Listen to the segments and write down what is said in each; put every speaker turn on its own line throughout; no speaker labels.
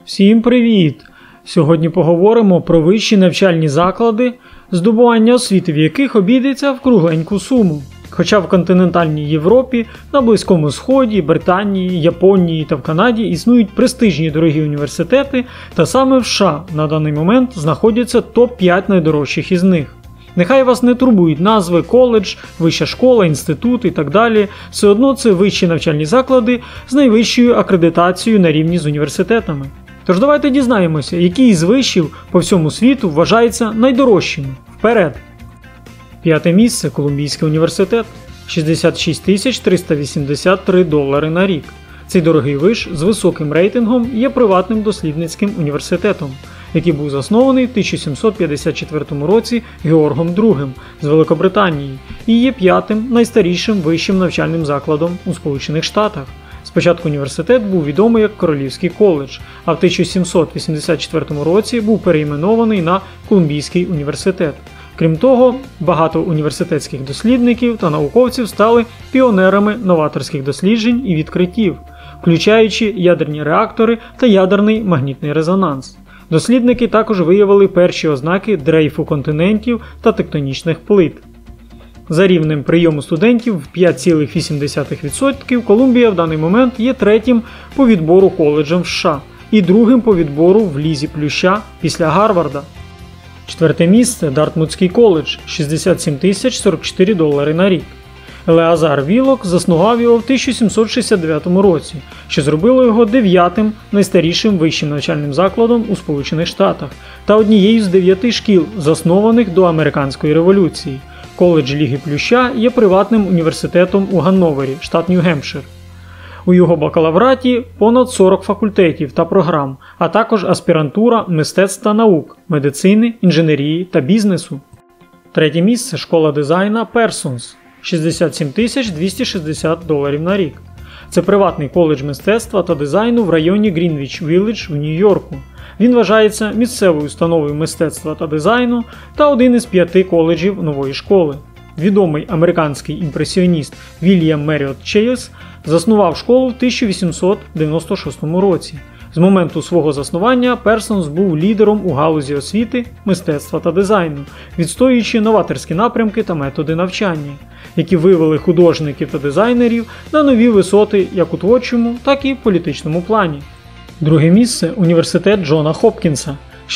Всім привіт! Сьогодні поговоримо про вищі навчальні заклади, здобування освіти в яких обійдеться в кругленьку суму. Хоча в континентальній Європі, на Близькому Сході, Британії, Японії та в Канаді існують престижні дорогі університети, та саме в США на даний момент знаходяться топ-5 найдорожчих із них. Нехай вас не турбують назви коледж, вища школа, інститут і так далі, все одно це вищі навчальні заклади з найвищою акредитацією на рівні з університетами. Тож давайте дізнаємося, який із вишів по всьому світу вважається найдорожчими. Вперед! 5 місце – Колумбійський університет – $66 383 на рік. Цей дорогий виш з високим рейтингом є приватним дослідницьким університетом, який був заснований в 1754 році Георгом II з Великобританії і є 5-тим найстарішим вищим навчальним закладом у Сполучених Штатах. Спочатку університет був відомий як Королівський коледж, а в 1784 році був перейменований на Колумбійський університет. Крім того, багато університетських дослідників та науковців стали піонерами новаторських досліджень і відкриттів, включаючи ядерні реактори та ядерний магнітний резонанс. Дослідники також виявили перші ознаки дрейфу континентів та тектонічних плит. За рівнем прийому студентів в 5,8% Колумбія в даний момент є третім по відбору коледжем в США і другим по відбору в лізі плюща після Гарварда. 4 місце – Дартмутський коледж – $67 044 на рік. Елеазар Вілок заснував його в 1769 році, що зробило його 9-тим найстарішим вищим навчальним закладом у Сполучених Штатах та однією з 9 шкіл, заснованих до Американської революції. Коледж Ліги Плюща є приватним університетом у Ганновері, штат Нью-Гемпшир. У його бакалавраті понад 40 факультетів та програм, а також аспірантура мистецтв та наук, медицини, інженерії та бізнесу. 3 місце – школа дизайну Parsons – $67 260 на рік. Це приватний коледж мистецтва та дизайну в районі Грінвіч-Вілледж в Нью-Йорку. Він вважається місцевою установою мистецтва та дизайну та один із 5 коледжів нової школи. Відомий американський імпресіоніст Вільям Меріот Чейз заснував школу в 1896 році. З моменту свого заснування Персонс був лідером у галузі освіти, мистецтва та дизайну, відстоюючи новаторські напрямки та методи навчання, які вивели художників та дизайнерів на нові висоти як у творчому, так і політичному плані. 2 місце – університет Джона Хопкінса –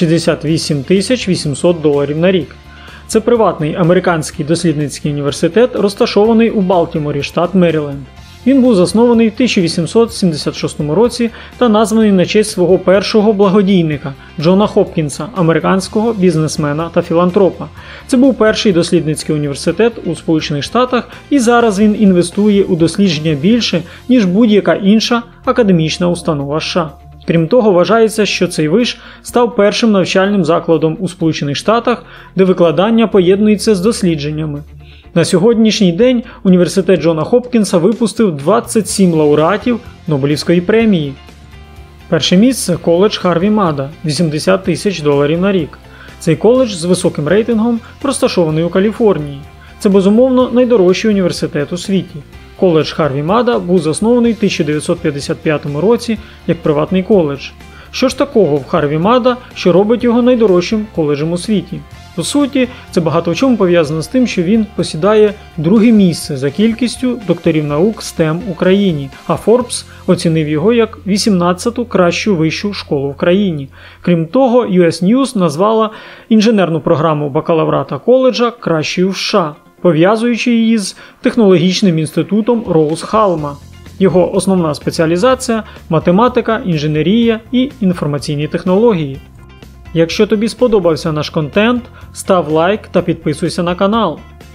$68 800 на рік. Це приватний американський дослідницький університет, розташований у Балтіморі, штат Меріленд. Він був заснований в 1876 році та названий на честь свого першого благодійника Джона Хопкінса, американського бізнесмена та філантропа. Це був перший дослідницький університет у Сполучених Штатах, і зараз він інвестує у дослідження більше, ніж будь-яка інша академічна установа США. Крім того, вважається, що цей виш став першим навчальним закладом у Сполучених Штатах, де викладання поєднується з дослідженнями. На сьогоднішній день університет Джона Хопкінса випустив 27 лауреатів Нобелівської премії. 1 місце – коледж Харві Мада – $80 000 на рік. Цей коледж з високим рейтингом розташований у Каліфорнії. Це, безумовно, найдорожчий університет у світі. Коледж Харві Мада був заснований в 1955 році як приватний коледж. Що ж такого в Харві Мада, що робить його найдорожчим коледжем у світі? По суті, це багато в чому пов'язано з тим, що він посідає 2-ге місце за кількістю докторів наук STEM у країні, а Forbes оцінив його як 18-ту кращу вищу школу в країні. Крім того, US News назвала інженерну програму бакалаврата коледжа кращою в США, пов'язуючи її з технологічним інститутом Роуз-Халма. Його основна спеціалізація – математика, інженерія і інформаційні технології. Якщо тобі сподобався наш контент, став лайк та підписуйся на канал.